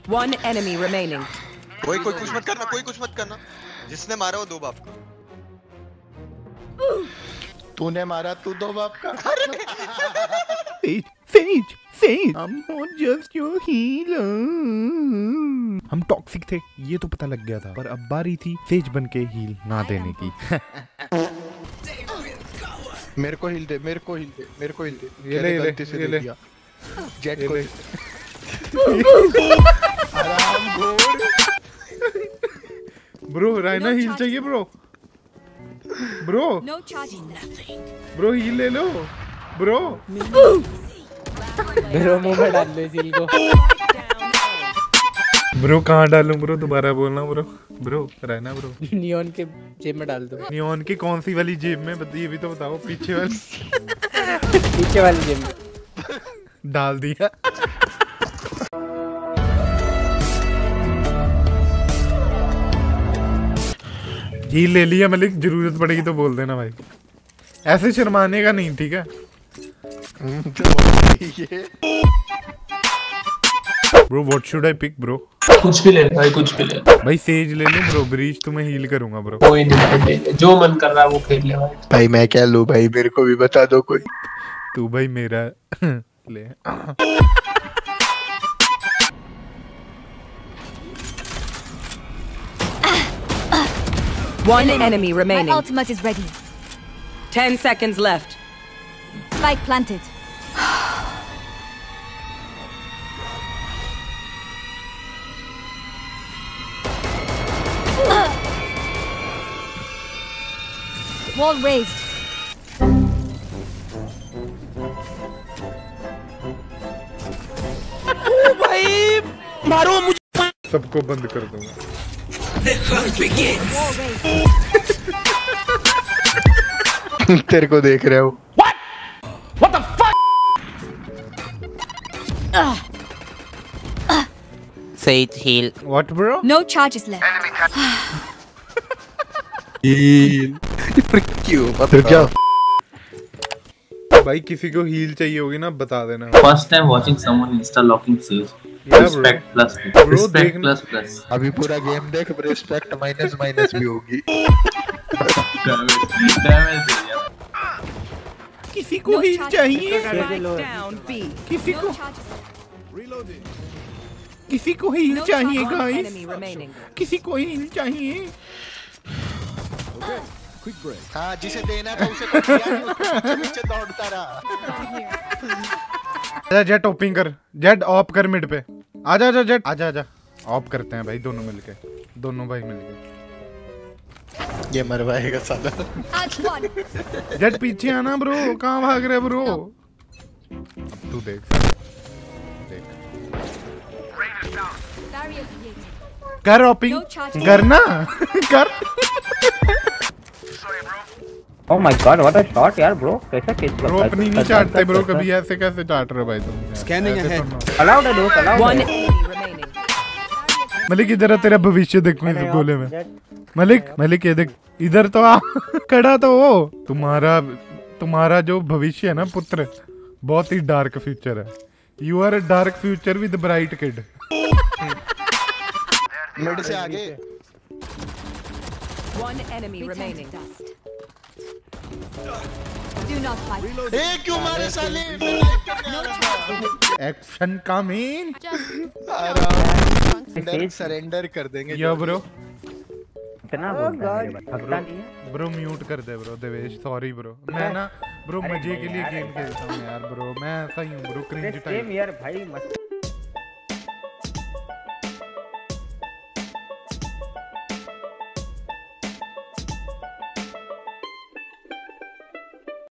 One enemy remaining. कोई कुछ मत करना, कोई कुछ मत करना। जिसने मारा वो दो बाप का। तूने मारा, तू दो बाप का। Sage, I'm not just your healer. हम टॉक्सिक थे, ये तो पता लग गया था, पर अब बारी थी सेज बन के हील ना देने की। मेरे को हील दे, मेरे को हील दे, मेरे को हील दे। ये ले जेट को आराम घोड़। ब्रो राइना हील चाहिए ब्रो। ब्रो हील ले लो ब्रो। ब्रो मुंह में डाल दो इस हील को। ब्रो कहाँ डालूं ब्रो, दोबारा बोलना ब्रो। ब्रो रहना ब्रो। नियॉन के जेब में डाल दो। नियॉन की कौन सी वाली जेब में, ये भी तो बताओ। पीछे वाली पीछे वाली जेब में डाल दिया। हील ले लिया मलिक, जरूरत पड़ेगी तो बोल देना भाई, ऐसे शर्माने का नहीं, ठीक है। Bro what should I pick bro? कुछ भी ले भाई, कुछ भी ले भाई। सेज ले लूं ब्रो, ब्रीच तुम्हें हील करूंगा ब्रो। कोई नहीं, जो मन कर रहा है वो खेल ले भाई। भाई मैं क्या लूं भाई, मेरे को भी बता दो कोई। तू भाई मेरा ले। One enemy remaining. My ultimate is ready. 10 seconds left. Spike planted. Wall raised. भाई मारो मुझे। सबको बंद कर दूंगा। तेरे को देख रहे हो। What the fuck? Sage heal. What bro? No charges left. Heal. रुक जाओ। भाई किसी को हील चाहिए होगी ना, बता देना। First time watching someone insta locking Sage. Respect plus respect plus. अभी पूरा गेम देख, रिस्पेक्ट माइनस माइनस भी होगी। किसी को हील चाहिए, किसी को किसी को हील चाहिए गाइस, किसी को हील चाहिए। हाँ जिसे देना था उसे तो दिया, नीचे दौड़ता रहा। आजा जेट ओपिंग कर, जेट ऑप कर मिड पे। आजा आजा जेट, आजा आजा ऑप करते हैं भाई, दोनों मिलके, दोनों भाई मिलके। ये मरवाएगा साला। जेट पीछे आना ब्रो, कहाँ भाग रहे ब्रो? अब तू देख कर ऑपिंग करना कर। Oh my god, what a shot यार ब्रो, कैसा किस ब्रो अपनी नहीं चाटते ब्रो कभी, ऐसे कैसे चाट रहे भाई तुम? Scanning ahead. अलाउड है दोस्त, अलाउड है। मलिक इधर तेरा भविष्य देखो इस गोले में। मलिक ये देख, इधर तो आ खड़ा तो हो। तुम्हारा जो भविष्य है ना पुत्र, बहुत ही डार्क फ्यूचर है। You are a dark future with bright kid. Mid से आगे। One enemy remaining. Do not fight. ए क्यों मारे साले? Action coming. सरेंडर कर देंगे। यो ब्रो इतना बोलता है मेरे पास, पता नहीं है। ब्रो म्यूट कर दे ब्रो देवेश, सॉरी ब्रो। मैं ना ब्रो मजे के लिए गेम खेलता हूँ यार ब्रो, मैं ऐसा ही हूँ ब्रो, क्रिंज टाइप। सेम यार भाई मस्त।